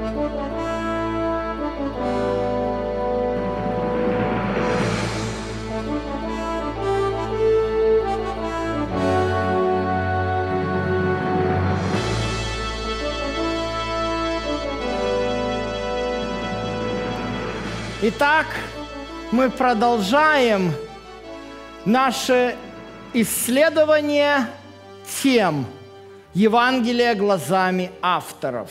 Итак, мы продолжаем наше исследование тем Евангелия глазами авторов.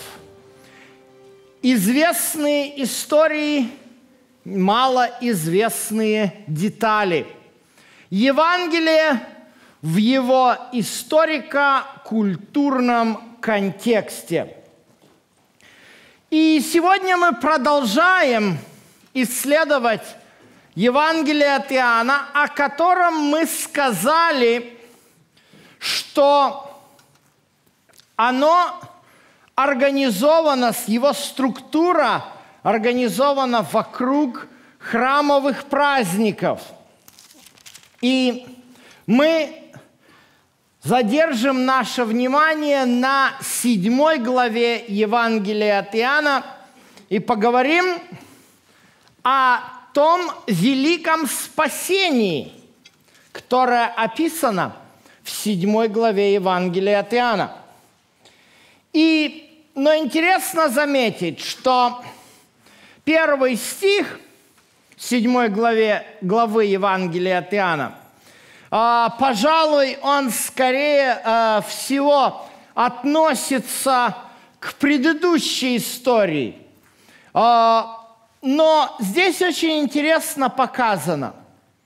Известные истории, малоизвестные детали. Евангелие в его историко-культурном контексте. И сегодня мы продолжаем исследовать Евангелие от Иоанна, о котором мы сказали, что оно организовано, его структура организована вокруг храмовых праздников. И мы задержим наше внимание на 7 главе Евангелия от Иоанна и поговорим о том великом спасении, которое описано в 7 главе Евангелия от Иоанна. Но интересно заметить, что 1 стих 7 главы Евангелия от Иоанна, пожалуй, он скорее всего относится к предыдущей истории. Но здесь очень интересно показано,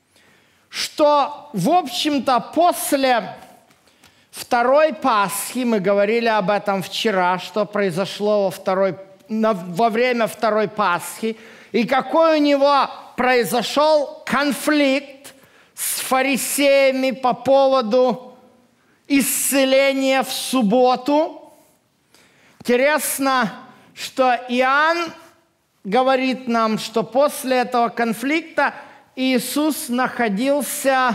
что, в общем-то, после второй Пасхи, мы говорили об этом вчера, что произошло во время второй Пасхи, и какой у него произошел конфликт с фарисеями по поводу исцеления в субботу. Интересно, что Иоанн говорит нам, что после этого конфликта Иисус находился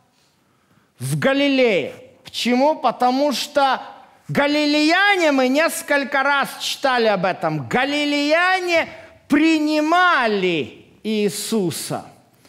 в Галилее. Почему? Потому что галилеяне, мы несколько раз читали об этом, галилеяне принимали Иисуса.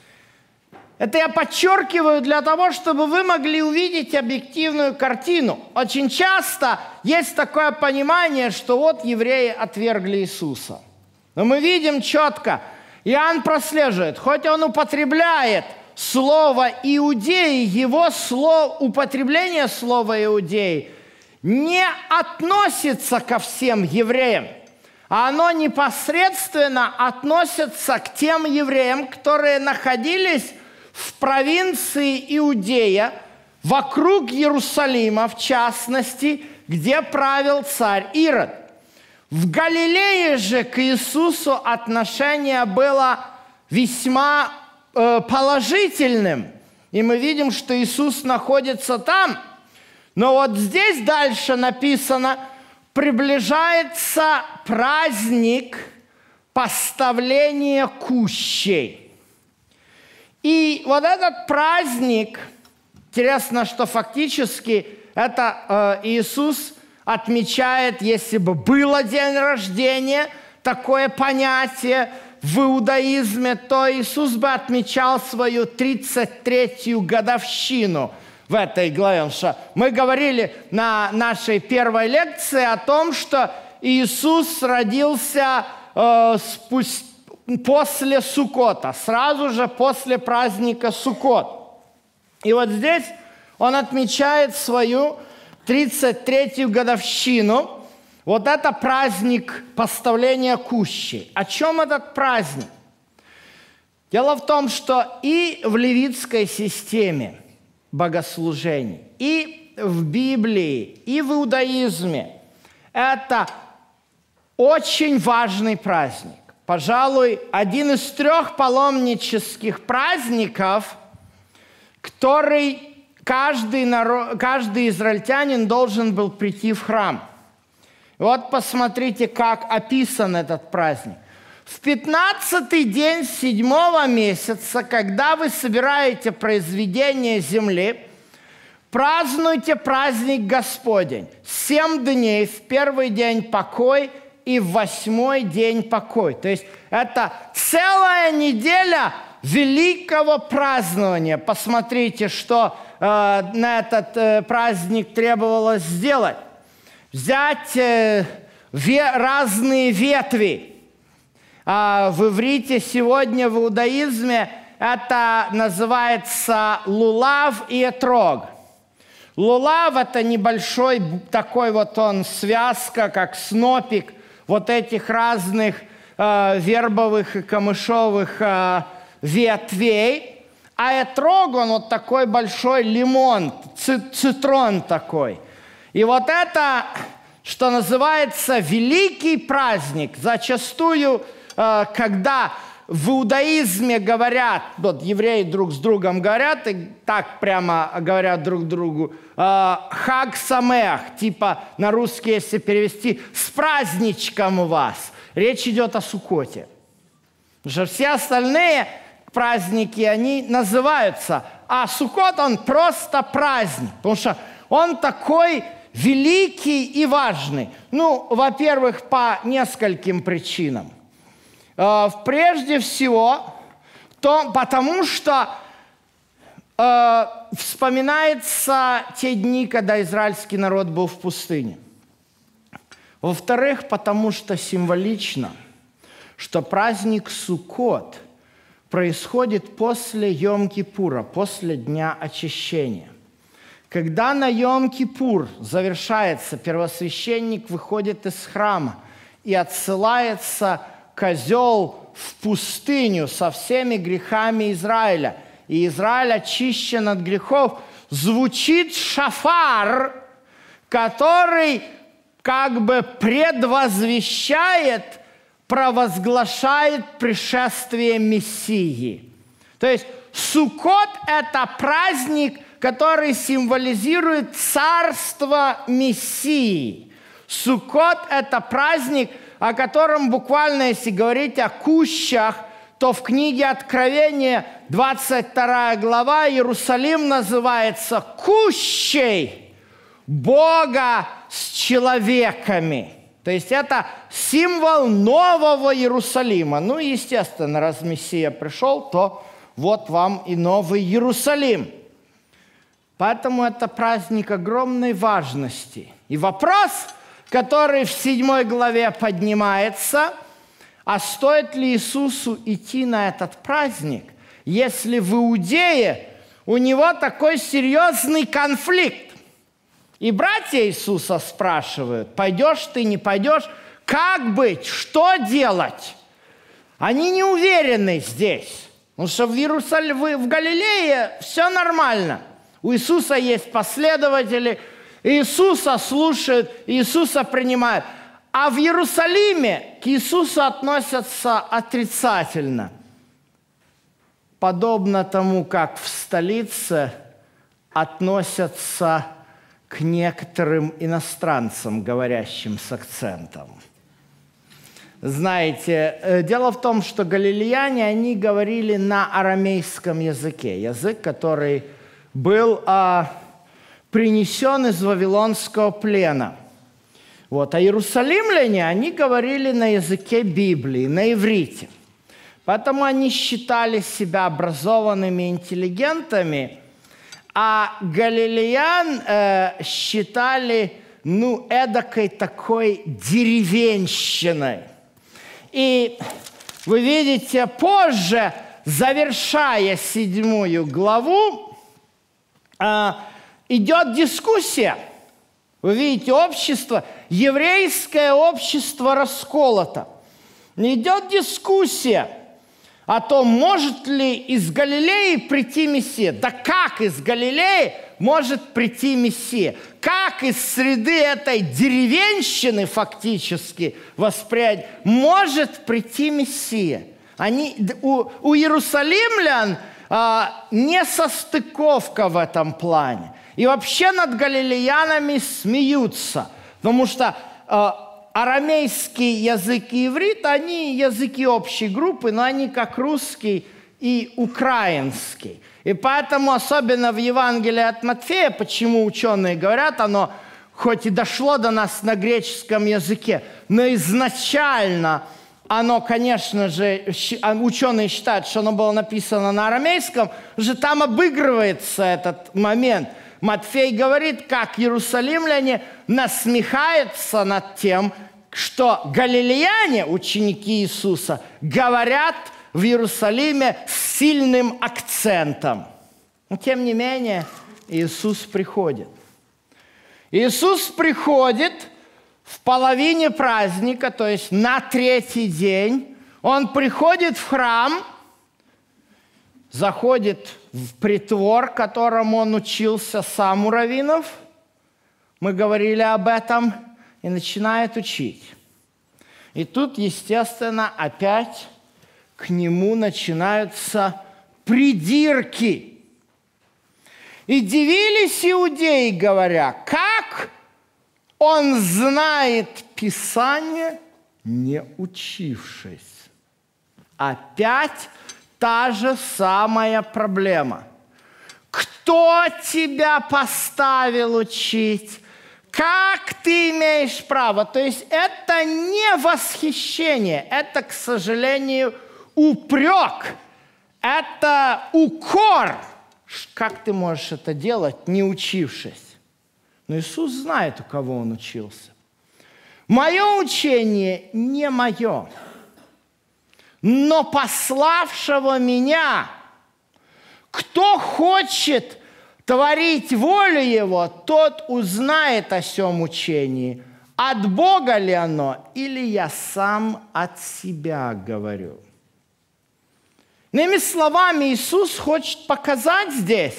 Это я подчеркиваю для того, чтобы вы могли увидеть объективную картину. Очень часто есть такое понимание, что вот евреи отвергли Иисуса. Но мы видим четко, Иоанн прослеживает, хоть он употребляет слово «иудеи», его употребление слова «иудеи» не относится ко всем евреям, а оно непосредственно относится к тем евреям, которые находились в провинции Иудея, вокруг Иерусалима, в частности, где правил царь Ирод. В Галилее же к Иисусу отношение было весьма положительным. И мы видим, что Иисус находится там. Но вот здесь дальше написано, приближается праздник поставления кущей. И вот этот праздник, интересно, что фактически это Иисус отмечает, если бы было день рождения, такое понятие в иудаизме, то Иисус бы отмечал свою 33-ю годовщину в этой главе. Потому что мы говорили на нашей первой лекции о том, что Иисус родился после Суккота, сразу же после праздника Суккот. И вот здесь он отмечает свою 33-ю годовщину. Вот это праздник поставления кущей. О чем этот праздник? Дело в том, что и в левитской системе богослужений, и в Библии, и в иудаизме это очень важный праздник. Пожалуй, один из 3 паломнических праздников, который каждый израильтянин должен был прийти в храм. Вот посмотрите, как описан этот праздник. В 15-й день 7-го месяца, когда вы собираете произведение земли, празднуйте праздник Господень. 7 дней, в первый день покой и в 8-й день покой. То есть это целая неделя великого празднования. Посмотрите, что на этот праздник требовалось сделать. Взять разные ветви. В иврите сегодня, в иудаизме, это называется лулав и этрог. Лулав – это небольшой такой вот он связка, как снопик вот этих разных вербовых и камышовых ветвей. А этрог, он вот такой большой лимон, цитрон такой. И вот это, что называется, великий праздник. Зачастую, когда в иудаизме говорят, вот евреи друг с другом говорят, и так прямо говорят друг другу, «Хаг самеах», типа на русский, если перевести, «с праздничком у вас». Речь идет о Суккоте. Потому что все остальные праздники, они называются, а Суккот, он просто праздник, потому что он такой великий и важный. Ну, во-первых, по нескольким причинам. Прежде всего, потому что вспоминаются те дни, когда израильский народ был в пустыне. Во-вторых, потому что символично, что праздник Суккот происходит после Йом-Кипура, после Дня Очищения. Когда на Йом-Кипур завершается, первосвященник выходит из храма и отсылается козел в пустыню со всеми грехами Израиля, и Израиль очищен от грехов, звучит шафар, который как бы предвозвещает, провозглашает пришествие Мессии. То есть Суккот – это праздник, который символизирует царство Мессии. Суккот – это праздник, о котором буквально, если говорить о кущах, то в книге Откровения, 22 глава, Иерусалим называется «кущей Бога с человеками». То есть это символ нового Иерусалима. Ну, естественно, раз Мессия пришел, то вот вам и новый Иерусалим. Поэтому это праздник огромной важности. И вопрос, который в 7 главе поднимается, а стоит ли Иисусу идти на этот праздник, если в Иудее у него такой серьезный конфликт? И братья Иисуса спрашивают, пойдешь ты, не пойдешь, как быть, что делать? Они не уверены здесь, потому что в Галилее все нормально. У Иисуса есть последователи, Иисуса слушают, Иисуса принимают. А в Иерусалиме к Иисусу относятся отрицательно. Подобно тому, как в столице относятся к некоторым иностранцам, говорящим с акцентом. Знаете, дело в том, что галилеяне, они говорили на арамейском языке. Язык, который был принесен из вавилонского плена. Вот. А иерусалимляне, они говорили на языке Библии, на иврите. Поэтому они считали себя образованными интеллигентами, а галилеян считали, эдакой такой деревенщиной. И вы видите, позже, завершая 7 главу, идет дискуссия. Вы видите, общество, еврейское общество расколото. Идет дискуссия о том, может ли из Галилеи прийти Мессия. Да как из Галилеи может прийти Мессия? Как из среды этой деревенщины фактически воспринять может прийти Мессия? У иерусалимлян несостыковка в этом плане. И вообще над галилеянами смеются, потому что арамейский язык и иврит, они языки общей группы, но они как русский и украинский. И поэтому, особенно в Евангелии от Матфея, почему ученые говорят, оно хоть и дошло до нас на греческом языке, но изначально оно, конечно же, ученые считают, что оно было написано на арамейском, же там обыгрывается этот момент. Матфей говорит, как иерусалимляне насмехаются над тем, что галилеяне, ученики Иисуса, говорят в Иерусалиме с сильным акцентом. Но тем не менее, Иисус приходит. Иисус приходит в половине праздника, то есть на третий день. Он приходит в храм, заходит в притвор, которому он учился сам у раввинов. Мы говорили об этом. И начинает учить. И тут, естественно, опять к нему начинаются придирки. И дивились иудеи, говоря, как он знает Писание, не учившись. Опять та же самая проблема. Кто тебя поставил учить? Как ты имеешь право? То есть это не восхищение, это, к сожалению, упрек, это укор. Как ты можешь это делать, не учившись? Но Иисус знает, у кого он учился. Мое учение не мое, но пославшего меня. Кто хочет творить волю Его, тот узнает о сем учении, от Бога ли оно, или я сам от себя говорю. Иными словами, Иисус хочет показать здесь,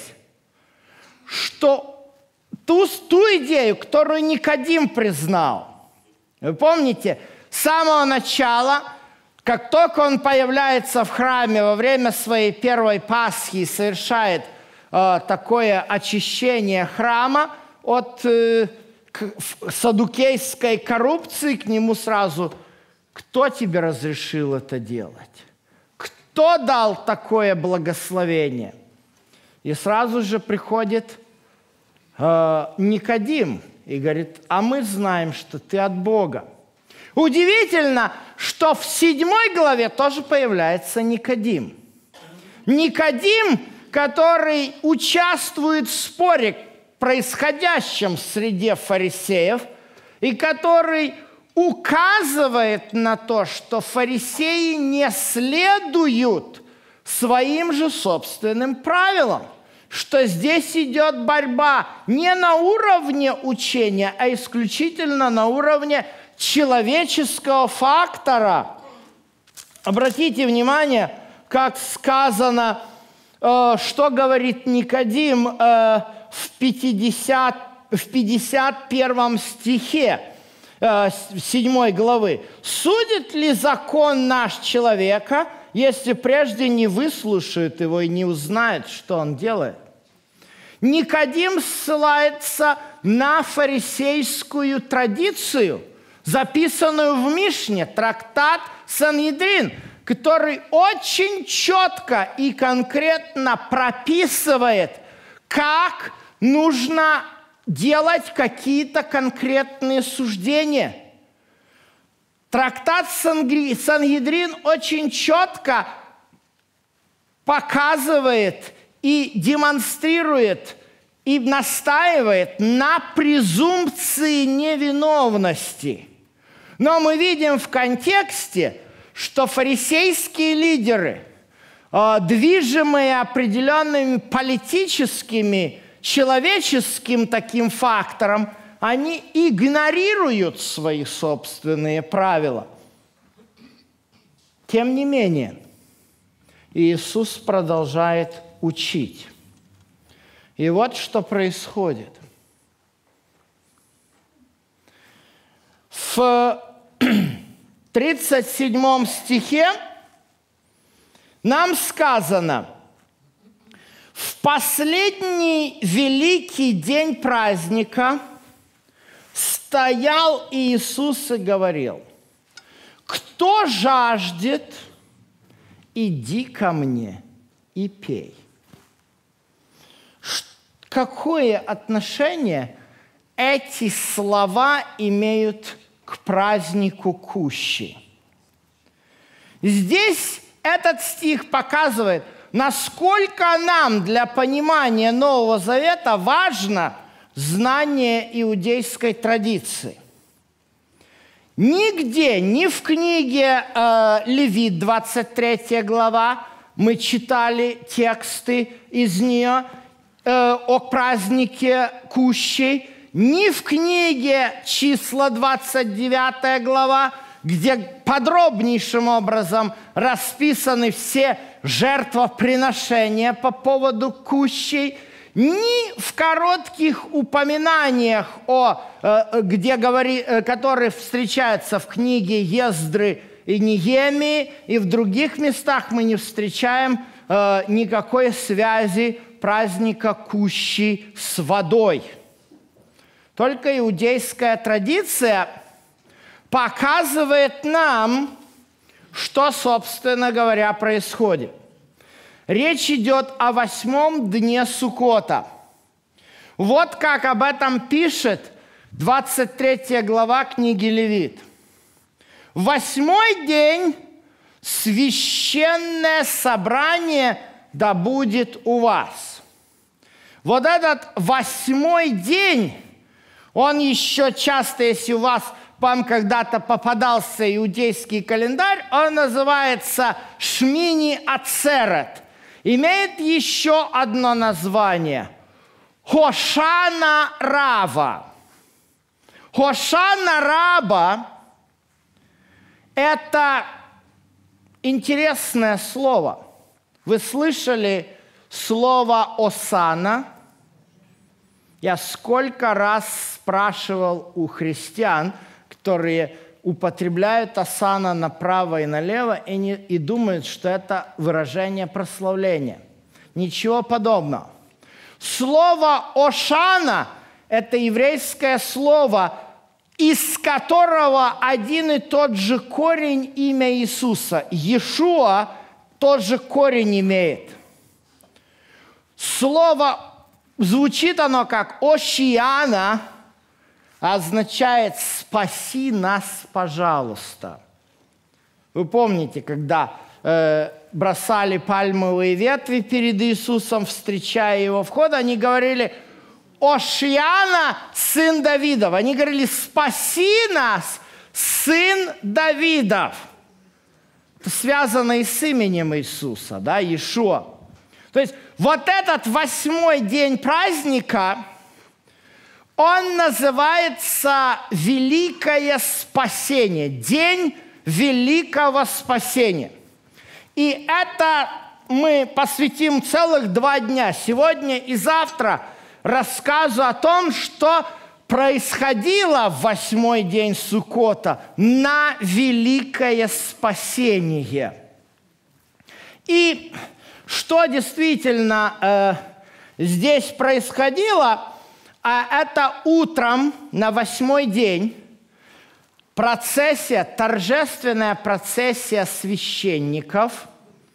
что ту идею, которую Никодим признал. Вы помните, с самого начала, как только он появляется в храме во время своей первой Пасхи и совершает такое очищение храма от саддукейской коррупции, к нему сразу: кто тебе разрешил это делать? Кто дал такое благословение? И сразу же приходит Никодим и говорит: а мы знаем, что ты от Бога. Удивительно, что в 7 главе тоже появляется Никодим. Никодим, который участвует в споре, происходящем в среде фарисеев, и который указывает на то, что фарисеи не следуют своим же собственным правилам, что здесь идет борьба не на уровне учения, а исключительно на уровне человеческого фактора. Обратите внимание, как сказано, что говорит Никодим в 51 стихе 7 главы. «Судит ли закон наш человека, если прежде не выслушает его и не узнает, что он делает?» Никодим ссылается на фарисейскую традицию, записанную в Мишне, трактат Сангедрин, который очень четко и конкретно прописывает, как нужно делать какие-то конкретные суждения. Трактат Сангедрин очень четко показывает и демонстрирует, и настаивает на презумпции невиновности. Но мы видим в контексте, что фарисейские лидеры, движимые определенными политическими, человеческим таким фактором, они игнорируют свои собственные правила. Тем не менее, Иисус продолжает учить. И вот что происходит. В 37 стихе нам сказано: «В последний великий день праздника стоял Иисус и говорил: кто жаждет, иди ко мне и пей». Какое отношение эти слова имеют к празднику Кущи. Здесь этот стих показывает, насколько нам для понимания Нового Завета важно знание иудейской традиции. Нигде, ни в книге Левит, 23 глава, мы читали тексты из нее о празднике Кущи, ни в книге Числа, 29 глава, где подробнейшим образом расписаны все жертвоприношения по поводу Кущей, ни в коротких упоминаниях, которые встречаются в книге Ездры и Неемии, и в других местах мы не встречаем никакой связи праздника Кущи с водой. Только иудейская традиция показывает нам, что, собственно говоря, происходит. Речь идет о 8-м дне Суккота. Вот как об этом пишет 23 глава книги Левит. В 8-й день священное собрание да будет у вас. Вот этот 8-й день, он еще часто, если у вас вам когда-то попадался иудейский календарь, он называется Шмини Ацерет. Имеет еще одно название – Хошана Раба. Хошана Раба – это интересное слово. Вы слышали слово «осана»? Я сколько раз спрашивал у христиан, которые употребляют осана направо и налево и думают, что это выражение прославления. Ничего подобного. Слово «ошана» – это еврейское слово, из которого один и тот же корень имя Иисуса. Иешуа тот же корень имеет. Слово, звучит оно как «ошиана», означает «спаси нас, пожалуйста». Вы помните, когда бросали пальмовые ветви перед Иисусом, встречая его вход, они говорили «Ошиана, сын Давидов». Они говорили «Спаси нас, сын Давидов». Это связано и с именем Иисуса, да, Иешуа. То есть вот этот 8-й день праздника, он называется «Великое спасение», День Великого Спасения. И это мы посвятим целых 2 дня, сегодня и завтра, рассказу о том, что происходило в 8-й день Суккота на Великое Спасение. И что действительно здесь происходило, это утром на 8-й день торжественная процессия священников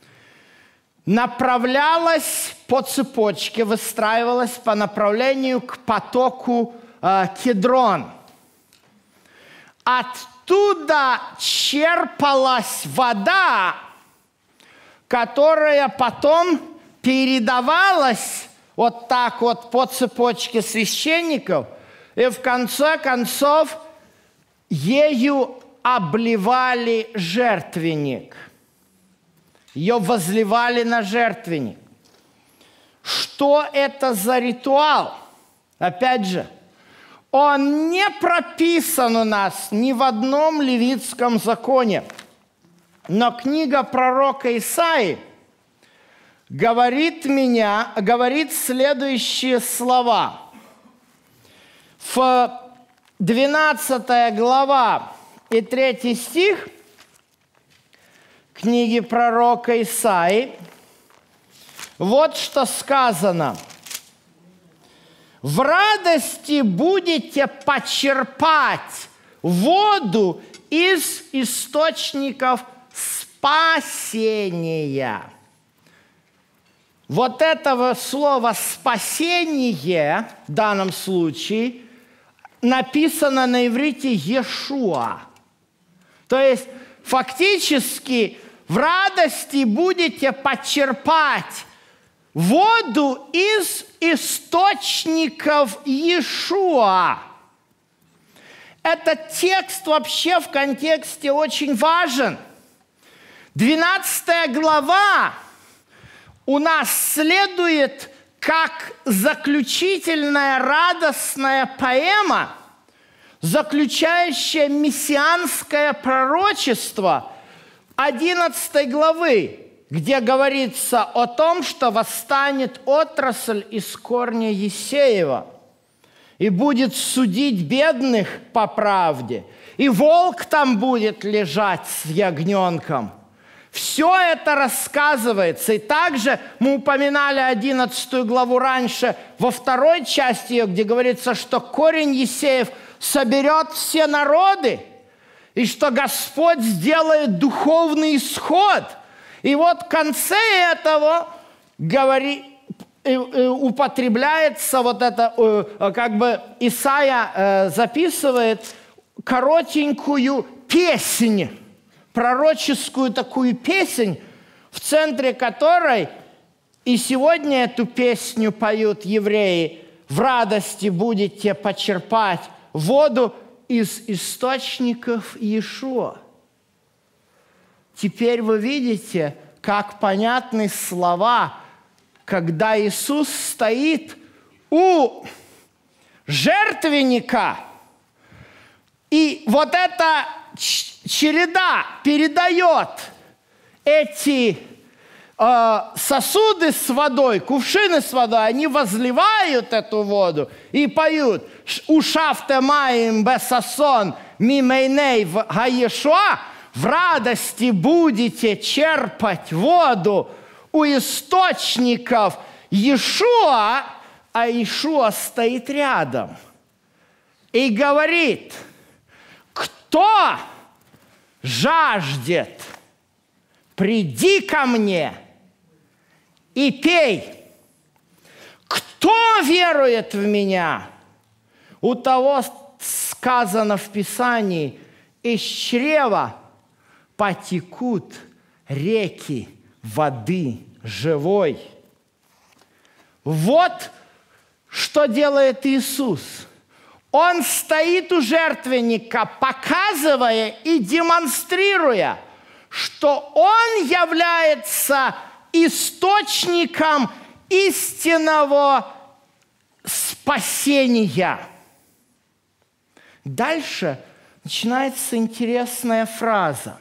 направлялась по цепочке, выстраивалась по направлению к потоку Кедрон. Оттуда черпалась вода, которая потом передавалась вот так вот по цепочке священников, и в конце концов ею обливали жертвенник. Ее возливали на жертвенник. Что это за ритуал? Опять же, он не прописан у нас ни в одном левитском законе. Но книга пророка Исаии говорит следующие слова. В 12 глава и 3 стих книги пророка Исаии вот что сказано. «В радости будете почерпать воду из источников спасения». Вот этого слова «спасение» в данном случае написано на иврите Иешуа. То есть фактически в радости будете почерпать воду из источников Иешуа. Этот текст вообще в контексте очень важен. 12 глава у нас следует как заключительная радостная поэма, заключающая мессианское пророчество 11 главы, где говорится о том, что восстанет отрасль из корня Иисеева и будет судить бедных по правде, и волк там будет лежать с ягненком. Все это рассказывается. И также мы упоминали 11 главу раньше, во второй части ее, где говорится, что корень Иисеев соберет все народы, и что Господь сделает духовный исход. И вот в конце этого употребляется вот это, как бы Исаия записывает коротенькую песнь, пророческую такую песнь, в центре которой и сегодня эту песню поют евреи: «В радости будете почерпать воду из источников Иешуа». Теперь вы видите, как понятны слова, когда Иисус стоит у жертвенника, и вот эта череда передает эти сосуды с водой, кувшины с водой, они возливают эту воду и поют «Ушафте маим бесасон мимейней в Гаешуа», в радости будете черпать воду у источников Иешуа, а Иешуа стоит рядом и говорит: кто жаждет, приди ко мне и пей. Кто верует в меня, у того сказано в Писании: из чрева потекут реки воды живой. Вот что делает Иисус. Он стоит у жертвенника, показывая и демонстрируя, что Он является источником истинного спасения. Дальше начинается интересная фраза.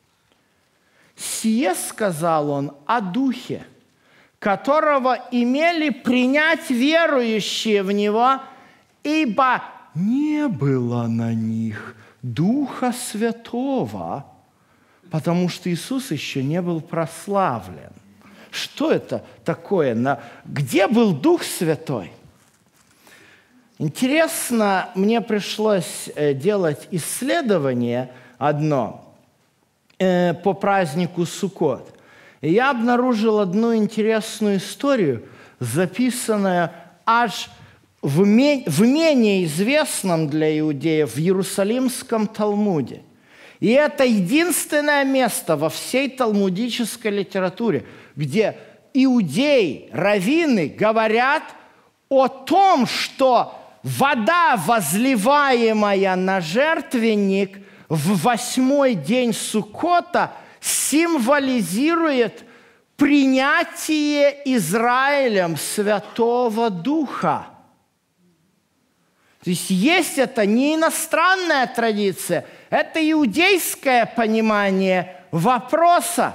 «Сие, — сказал Он, — о Духе, которого имели принять верующие в Него, ибо не было на них Духа Святого», потому что Иисус еще не был прославлен. Что это такое? Где был Дух Святой? Интересно, мне пришлось делать исследование одно по празднику Суккот. И я обнаружил одну интересную историю, записанную аж в менее известном для иудеев в Иерусалимском Талмуде. И это единственное место во всей талмудической литературе, где иудеи, раввины говорят о том, что вода, возливаемая на жертвенник в 8-й день Суккота, символизирует принятие Израилем Святого Духа. То есть это не иностранная традиция, это иудейское понимание вопроса.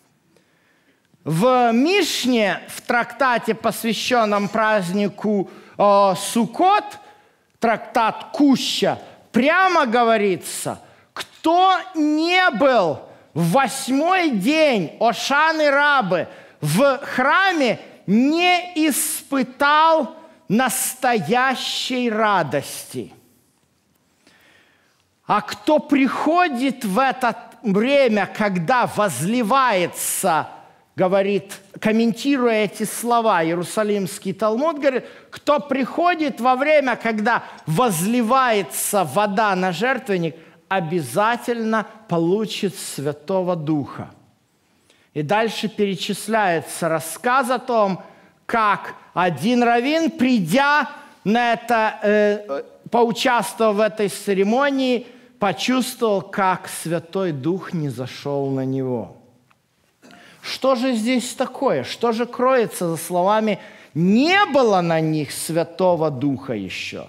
В Мишне, в трактате, посвященном празднику Суккот, трактат Куща, прямо говорится: кто не был в 8-й день Ошаны Рабы в храме, не испытал настоящей радости. А кто приходит в это время, когда возливается говорит, комментируя эти слова, Иерусалимский Талмуд говорит, кто приходит во время, когда возливается вода на жертвенник, обязательно получит Святого Духа. И дальше перечисляется рассказ о том, как один раввин, придя на это, поучаствовав в этой церемонии, почувствовал, как Святой Дух низошел на него. Что же здесь такое? Что же кроется за словами «не было на них Святого Духа еще»?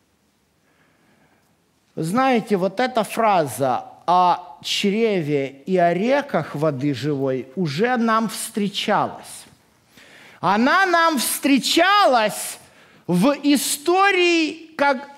Вы знаете, вот эта фраза о чреве и о реках воды живой уже нам встречалась. Она нам встречалась в истории,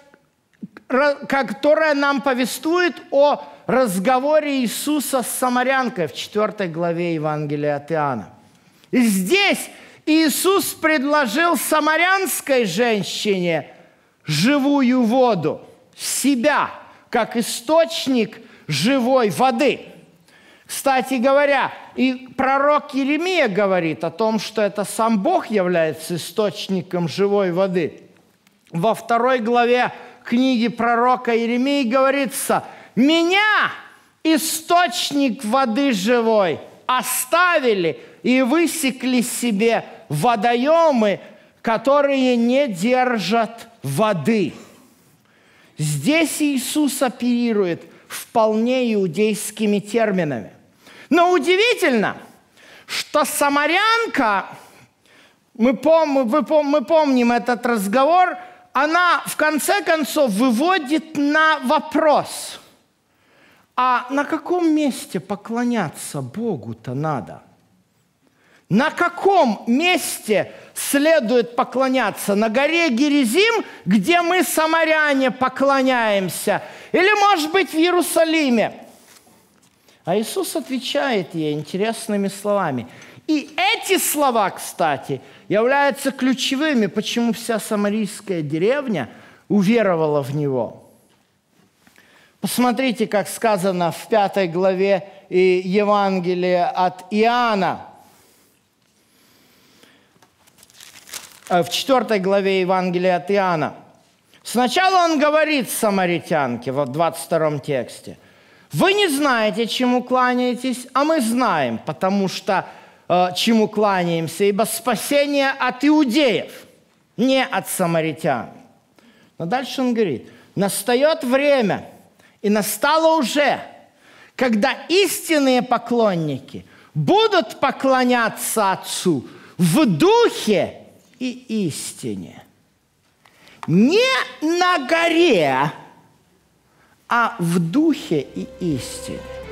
которая нам повествует о разговоре Иисуса с самарянкой в 4 главе Евангелия от Иоанна. И здесь Иисус предложил самарянской женщине живую воду, себя, как источник живой воды. Кстати говоря, и пророк Иеремия говорит о том, что это сам Бог является источником живой воды. Во 2 главе книги пророка Иеремии говорится: «Меня, источник воды живой, оставили и высекли себе водоемы, которые не держат воды». Здесь Иисус оперирует вполне иудейскими терминами. Но удивительно, что самарянка, мы помним этот разговор, она в конце концов выводит на вопрос: а на каком месте поклоняться Богу-то надо? На каком месте следует поклоняться? На горе Геризим, где мы, самаряне, поклоняемся? Или, может быть, в Иерусалиме? А Иисус отвечает ей интересными словами. И эти слова, кстати, являются ключевыми, почему вся самарийская деревня уверовала в Него. Посмотрите, как сказано в 5 главе Евангелия от Иоанна. В 4 главе Евангелия от Иоанна. Сначала он говорит самаритянке, в 22 тексте: «Вы не знаете, чему кланяетесь, а мы знаем, потому что чему кланяемся, ибо спасение от иудеев, не от самаритян». Но дальше он говорит: «Настает время, и настало уже, когда истинные поклонники будут поклоняться Отцу в духе и истине». Не на горе, а в духе и истине.